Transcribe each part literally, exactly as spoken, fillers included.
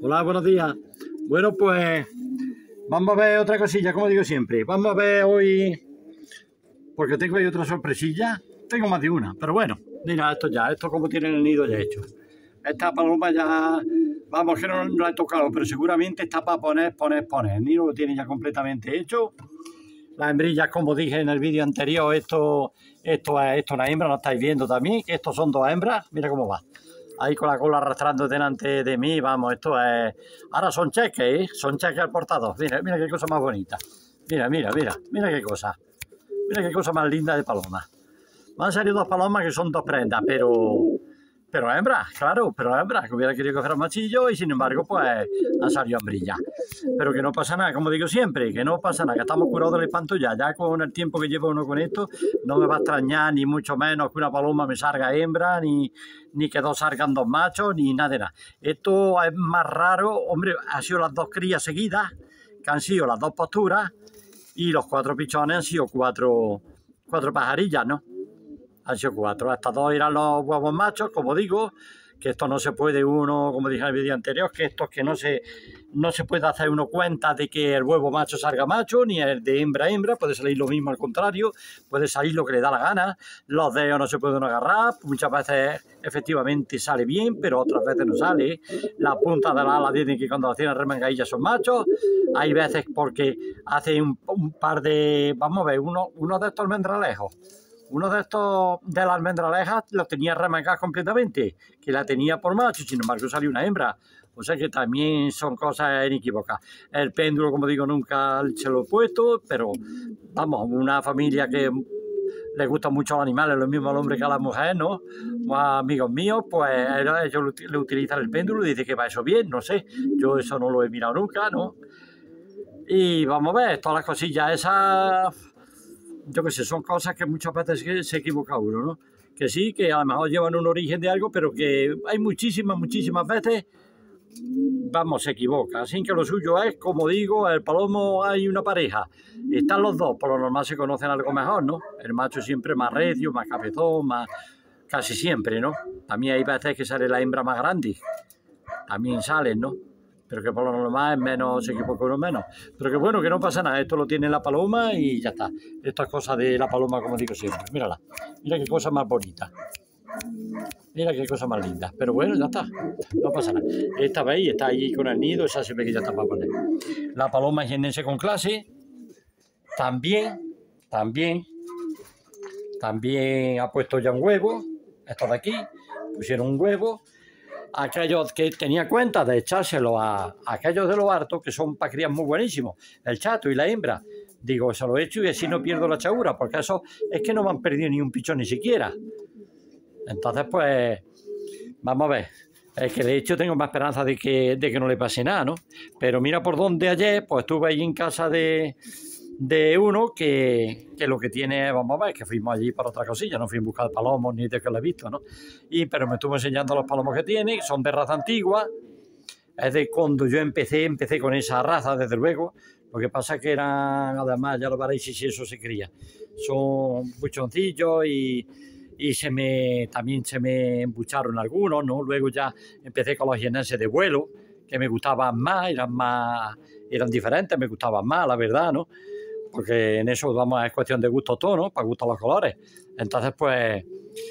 Hola, buenos días. Bueno, pues vamos a ver otra cosilla, como digo siempre. Vamos a ver hoy, porque tengo ahí otra sorpresilla. Tengo más de una, pero bueno, mira esto ya, esto como tienen el nido ya hecho. Esta paloma ya, vamos, que no, no la he tocado, pero seguramente está para poner, poner, poner. El nido lo tiene ya completamente hecho. Las hembrillas, como dije en el vídeo anterior, esto, esto es esto una hembra, lo estáis viendo también. Estos son dos hembras, mira cómo va. Ahí con la cola arrastrando delante de mí, vamos, esto es... Ahora son cheques, ¿eh? Son cheques al portador. Mira, mira qué cosa más bonita. Mira, mira, mira, mira qué cosa. Mira qué cosa más linda de paloma. Me han salido dos palomas que son dos prendas, pero... Pero hembras, claro, pero hembras, que hubiera querido coger un machillo y sin embargo, pues, han salido hembrillas. Pero que no pasa nada, como digo siempre, que no pasa nada, que estamos curados del espanto ya. Ya con el tiempo que lleva uno con esto, no me va a extrañar ni mucho menos que una paloma me salga hembra, ni, ni que dos salgan dos machos, ni nada de nada. Esto es más raro, hombre, han sido las dos crías seguidas, que han sido las dos posturas, y los cuatro pichones han sido cuatro, cuatro pajarillas, ¿no? Han sido cuatro. Estas dos eran los huevos machos, como digo, que esto no se puede uno, como dije en el vídeo anterior, que esto es que no se, no se puede hacer uno cuenta de que el huevo macho salga macho, ni el de hembra hembra, puede salir lo mismo al contrario, puede salir lo que le da la gana, los dedos no se pueden agarrar, muchas veces efectivamente sale bien, pero otras veces no sale, las puntas de la ala dicen que cuando las tienen remangadillas son machos, hay veces porque hace un, un par de, vamos a ver, uno, uno de estos almendralejos, uno de estos de las almendralejas lo tenía remangada completamente, que la tenía por macho, sin embargo salió una hembra. O sea que también son cosas inequívocas. El péndulo, como digo, nunca se lo he puesto, pero vamos, una familia que le gustan mucho los animales, lo mismo al hombre que a la mujer, ¿no? Más amigos míos, pues ellos le utilizan el péndulo y dicen que va eso bien, no sé. Yo eso no lo he mirado nunca, ¿no? Y vamos a ver, todas las cosillas esas... Yo qué sé, son cosas que muchas veces se equivoca uno, ¿no? Que sí, que a lo mejor llevan un origen de algo, pero que hay muchísimas, muchísimas veces, vamos, se equivoca. Así que lo suyo es, como digo, el palomo hay una pareja. Están los dos, por lo normal se conocen algo mejor, ¿no? El macho siempre más recio, más cabezón, más... Casi siempre, ¿no? También hay veces que sale la hembra más grande. También salen, ¿no? Pero que por lo normal es menos, se equivoca uno menos. Pero que bueno, que no pasa nada, esto lo tiene la paloma y ya está. Estas cosas de la paloma, como digo siempre, mírala, mira qué cosa más bonita. Mira qué cosa más linda. Pero bueno, ya está, no pasa nada. Esta veis, está ahí con el nido, esa se ve que ya está para poner. La paloma jiennense con clase, también, también, también ha puesto ya un huevo, estos de aquí, pusieron un huevo. Aquellos que tenía cuenta de echárselo a, a aquellos de los hartos, que son para crías muy buenísimos, el chato y la hembra, digo, se lo he hecho y así no pierdo la chaura, porque eso es que no me han perdido ni un pichón ni siquiera. Entonces, pues, vamos a ver, es que de hecho tengo más esperanza de que, de que no le pase nada, ¿no? Pero mira por dónde ayer, pues estuve ahí en casa de, de uno que, que lo que tiene, vamos a ver, que fuimos allí para otra cosilla, no fui a buscar palomos ni de que lo he visto, ¿no? Y, pero me estuvo enseñando los palomos que tiene, son de raza antigua, es de cuando yo empecé, empecé con esa raza, desde luego, lo que pasa que eran, además, ya lo veréis si eso se cría, son buchoncillos y, y se me, también se me embucharon algunos, ¿no? Luego ya empecé con los jiennenses de vuelo, que me gustaban más, eran más, eran diferentes, me gustaban más, la verdad, ¿no? Porque en eso, vamos, es cuestión de gusto todo, ¿no? Para gustos los colores. Entonces, pues,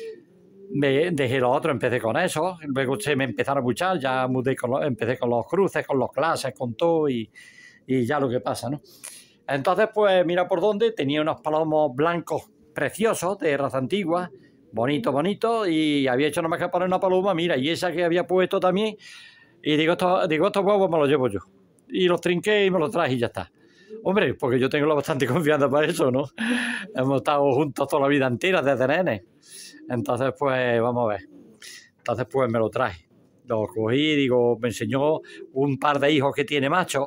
me dejé los otros, empecé con eso, luego se me empezaron a buchar, ya mudé con los, empecé con los cruces, con los clases, con todo, y, y ya lo que pasa, ¿no? Entonces, pues, mira por dónde, tenía unos palomos blancos preciosos, de raza antigua, bonito, bonito, y había hecho nada más que poner una paloma, mira, y esa que había puesto también, y digo, estos, digo, estos huevos me los llevo yo. Y los trinqué y me los traje y ya está. Hombre, porque yo tengo bastante confianza para eso, ¿no? Hemos estado juntos toda la vida entera, desde nene. Entonces, pues, vamos a ver. Entonces, pues, me lo traje. Lo cogí, digo, me enseñó un par de hijos que tiene machos,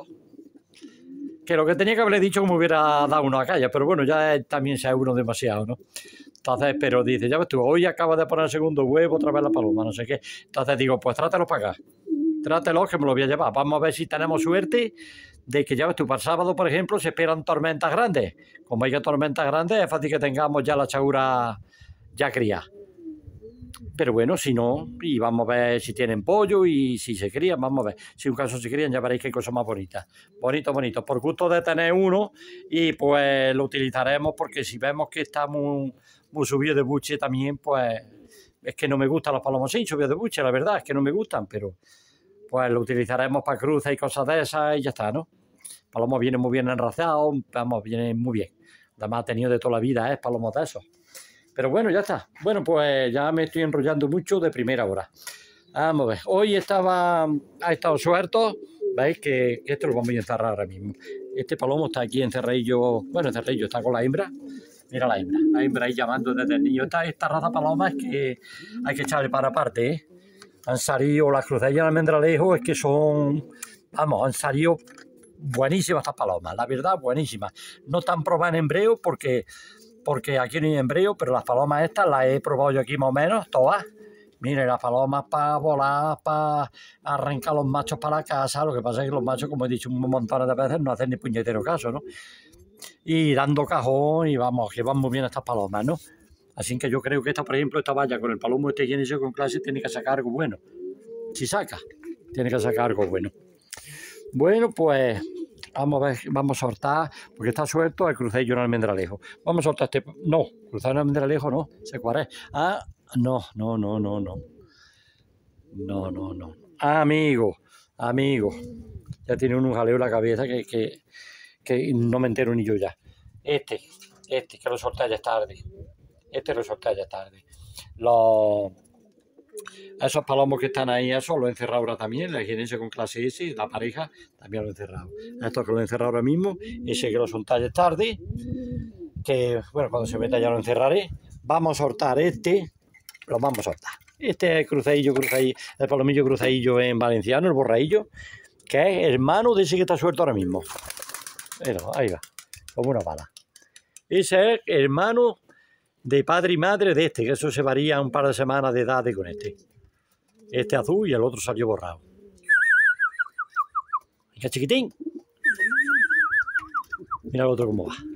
que lo que tenía que haberle dicho como hubiera dado uno a calle, pero bueno, ya también sea uno demasiado, ¿no? Entonces, pero dice, ya ves tú, hoy acaba de poner el segundo huevo, otra vez la paloma, no sé qué. Entonces digo, pues trátelos para acá. Trátelos que me los voy a llevar. Vamos a ver si tenemos suerte de que ya ves tú, para el sábado, por ejemplo, se esperan tormentas grandes. Como hay que tormentas grandes, es fácil que tengamos ya la chaura ya criada. Pero bueno, si no, y vamos a ver si tienen pollo y si se crían, vamos a ver. Si un caso se crían, ya veréis qué cosa más bonita. Bonito, bonito. Por gusto de tener uno y pues lo utilizaremos porque si vemos que está muy, muy subido de buche también, pues es que no me gustan los palomos sin subido de buche, la verdad, es que no me gustan, pero pues lo utilizaremos para cruces y cosas de esas y ya está, ¿no? Palomo viene muy bien enrazado, vamos, viene muy bien. Además ha tenido de toda la vida, ¿eh? Palomos de esos. Pero bueno, ya está. Bueno, pues ya me estoy enrollando mucho de primera hora. Vamos a ver. Hoy estaba, ha estado suelto. ¿Veis? Que, que esto lo vamos a encerrar ahora mismo. Este palomo está aquí encerradillo. Bueno, encerradillo, está con la hembra. Mira la hembra. La hembra ahí llamando desde el niño. Esta, esta raza paloma es que hay que echarle para aparte, ¿eh? Han salido las cruceñas de almendralejo, es que son, vamos, han salido buenísimas estas palomas. La verdad, buenísimas. No tan probadas en embreo porque... porque aquí no hay embreo, pero las palomas estas las he probado yo aquí más o menos, todas. Miren, las palomas para volar, para arrancar los machos para la casa. Lo que pasa es que los machos, como he dicho un montón de veces, no hacen ni puñetero caso, ¿no? Y dando cajón, y vamos, que van muy bien estas palomas, ¿no? Así que yo creo que esta, por ejemplo, esta valla con el palomo este inicio con clase tiene que sacar algo bueno. Si saca, tiene que sacar algo bueno. Bueno, pues... Vamos a ver, vamos a soltar, porque está suelto el cruceillo en almendralejo. Vamos a soltar este... No, cruzar en almendralejo no, sé cuál es. Ah, no, no, no, no, no. No, no, no. Ah, amigo, amigo. Ya tiene un jaleo en la cabeza que, que, que no me entero ni yo ya. Este, este, que lo solté ya tarde. Este lo solté ya tarde. Los... Esos palomos que están ahí, eso lo he encerrado ahora también, la higienense con clase S, la pareja, también lo he encerrado. Esto que lo he encerrado ahora mismo, ese que lo soltáis tarde, que bueno, cuando se meta ya lo encerraré. Vamos a soltar este, lo vamos a soltar. Este es el cruceillo, cruceillo, el palomillo cruceillo en valenciano, el borraillo, que es hermano de ese que está suelto ahora mismo. Pero, ahí va, como una bala. Ese es hermano de padre y madre de este, que eso se varía un par de semanas de edad con este. Este azul y el otro salió borrado. Mira, chiquitín. Mira el otro cómo va.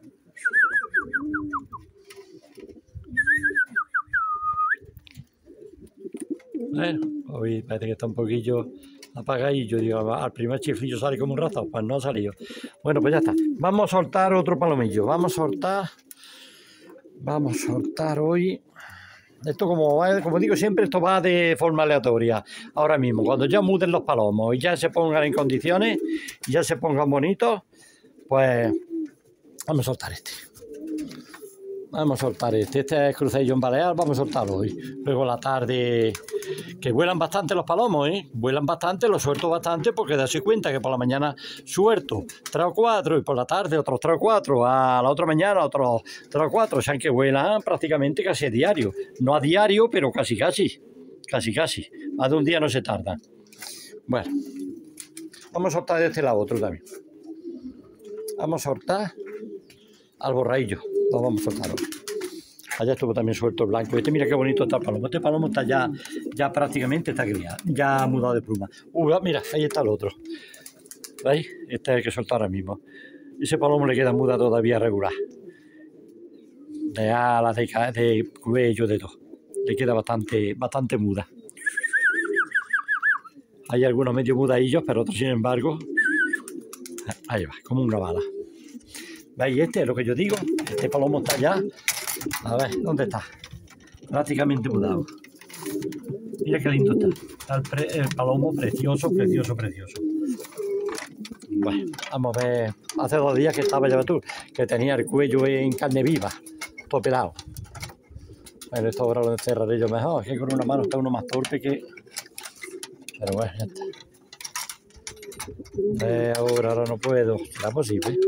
Bueno, hoy parece que está un poquillo apagadillo. Digo, al primer chiflillo sale como un razo, pues no ha salido. Bueno, pues ya está. Vamos a soltar otro palomillo. Vamos a soltar... Vamos a soltar hoy, esto como, como digo siempre, esto va de forma aleatoria. Ahora mismo, cuando ya muden los palomos y ya se pongan en condiciones, y ya se pongan bonitos, pues vamos a soltar este. Vamos a soltar este. Este es cruceillo en balear, vamos a soltarlo hoy. Luego la tarde, que vuelan bastante los palomos, ¿eh? Vuelan bastante, los suelto bastante porque darse cuenta que por la mañana suelto tres o cuatro y por la tarde otros tres o cuatro, a la otra mañana otros tres o cuatro, o sea que vuelan prácticamente casi a diario. No a diario, pero casi casi, casi casi. Más de un día no se tarda. Bueno, vamos a soltar de este lado otro también. Vamos a soltar al borraillo. Lo vamos a soltar hoy. Allá estuvo también suelto el blanco. Este, mira qué bonito está el palomo. Este palomo está ya, ya prácticamente está criado. Ya ha mudado de pluma. Uh, mira, ahí está el otro. ¿Veis? Este es el que suelta ahora mismo. Ese palomo le queda muda todavía regular. De alas, de, de cuello, de todo. Le queda bastante, bastante muda. Hay algunos medio mudadillos, pero otros, sin embargo, ahí va, como una bala. ¿Veis? Este es lo que yo digo. Este palomo está ya. A ver, ¿dónde está? Prácticamente mudado. Mira qué lindo está. Está el, pre, el palomo precioso, precioso, precioso. Bueno, vamos a ver. Hace dos días que estaba, ya ves tú, que tenía el cuello en carne viva, todo pelado. Bueno, esto ahora lo encerraré yo mejor. Es que con una mano está uno más torpe que... Pero bueno, ya está. Eh, ahora, ahora no puedo. ¿Será posible?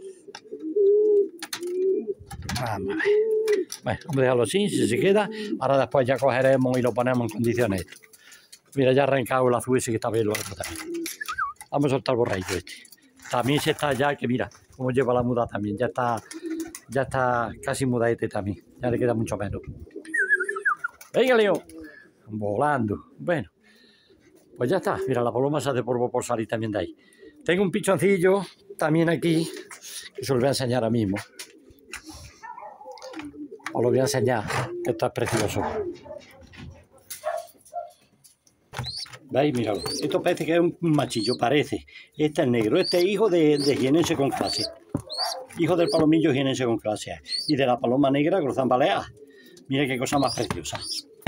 Vamos a ver. Bueno, vamos a dejarlo así, si se queda. Ahora después ya cogeremos y lo ponemos en condiciones. Mira, ya ha arrancado el azul ese que está bien, lo otro también. Vamos a soltar el borraillo este. También se está ya, que mira, cómo lleva la muda también. Ya está, ya está casi mudadete también. Ya le queda mucho menos. Venga, Leo. Volando. Bueno, pues ya está. Mira, la paloma se hace polvo por salir también de ahí. Tengo un pichoncillo también aquí, que se lo voy a enseñar ahora mismo. Os lo voy a enseñar, que está precioso. ¿Veis? Míralo. Esto parece que es un machillo, parece. Este es negro. Este es hijo de, de jienense con clase. Hijo del palomillo jienense con clase. Y de la paloma negra cruzan baleadas. Mira qué cosa más preciosa.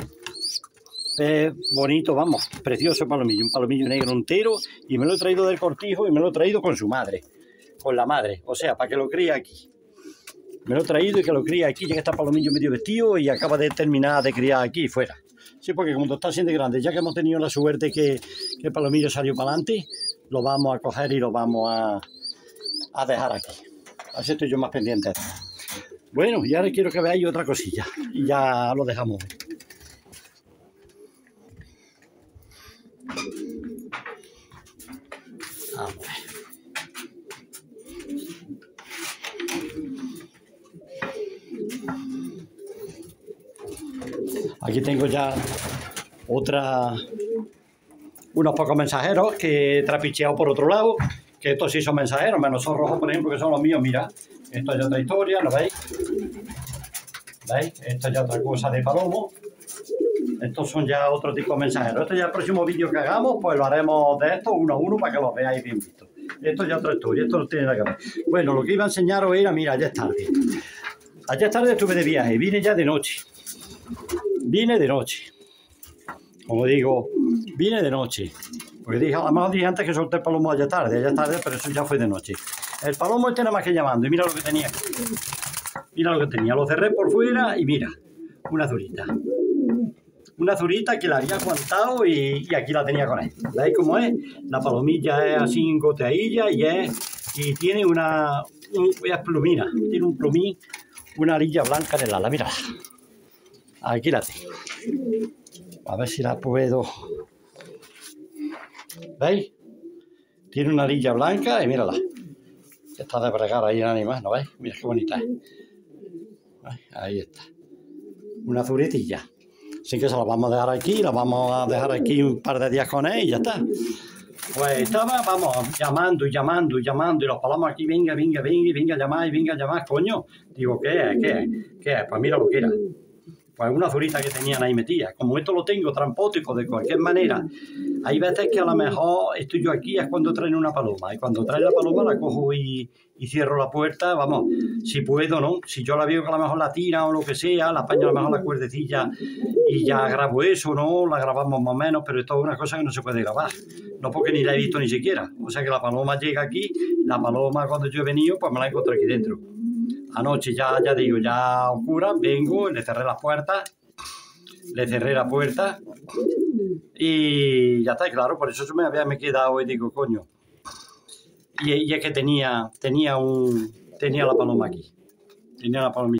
Es bonito, vamos, precioso palomillo. Un palomillo negro entero. Y me lo he traído del cortijo y me lo he traído con su madre. Con la madre. O sea, para que lo críe aquí. Me lo he traído y que lo críe aquí, ya que está palomillo medio vestido y acaba de terminar de criar aquí fuera. Sí, porque como está siendo grande, ya que hemos tenido la suerte que, que el palomillo salió para adelante, lo vamos a coger y lo vamos a, a dejar aquí. Así estoy yo más pendiente. Bueno, y ahora quiero que veáis otra cosilla y ya lo dejamos. Vamos a ver. Aquí tengo ya otra, unos pocos mensajeros que he trapicheado por otro lado, que estos sí son mensajeros, menos son rojos, por ejemplo, que son los míos. Mira, esto es otra historia, ¿lo veis? ¿Veis? Esto es ya otra cosa de palomo. Estos son ya otro tipo de mensajeros. Esto ya el próximo vídeo que hagamos, pues lo haremos de estos uno a uno para que los veáis bien vistos. Esto es ya otra historia, esto no tiene nada que ver. Bueno, lo que iba a enseñaros era, mira, ayer tarde. Ayer tarde estuve de viaje, vine ya de noche. Vine de noche. Como digo, vine de noche. Porque dije, a lo mejor dije antes que solté el palomo ayer tarde, ayer tarde, pero eso ya fue de noche. El palomo este nada más que llamando, y mira lo que tenía aquí. Mira lo que tenía, lo cerré por fuera y mira, una azurita. Una azurita que la había aguantado y, y aquí la tenía con él. ¿Veis cómo es? La palomilla es así en goteadilla y es y tiene una, un, es plumina, tiene un plumín, una arilla blanca en el ala, mira. Aquí la tengo. A ver si la puedo. ¿Veis? Tiene una arilla blanca y mírala. Está de bregar ahí el animal, ¿no veis? Mira qué bonita es. Ahí está. Una azuretilla. Así que se la vamos a dejar aquí, la vamos a dejar aquí un par de días con él y ya está. Pues estaba, vamos, llamando y llamando y llamando y los palamos aquí, venga, venga, venga, venga a llamar y venga a llamar, coño. Digo, ¿qué es? ¿Qué es? ¿Qué es? Pues mira lo que era. Pues una azurita que tenían ahí metida. Como esto lo tengo trampótico de cualquier manera, hay veces que a lo mejor estoy yo aquí es cuando traen una paloma. Y cuando traen la paloma la cojo y, y cierro la puerta, vamos, si puedo, ¿no? Si yo la veo que a lo mejor la tira o lo que sea, la apaño a lo mejor la cuerdecilla y ya grabo eso, ¿no? La grabamos más o menos, pero esto es una cosa que no se puede grabar. No porque ni la he visto ni siquiera. O sea que la paloma llega aquí, la paloma cuando yo he venido, pues me la encontré aquí dentro. Anoche ya, ya digo, ya oscura, vengo, le cerré las puertas, le cerré la puerta y ya está, claro, por eso yo me había me quedado y digo, coño. Y, y es que tenía, tenía un, tenía la paloma aquí, tenía la paloma.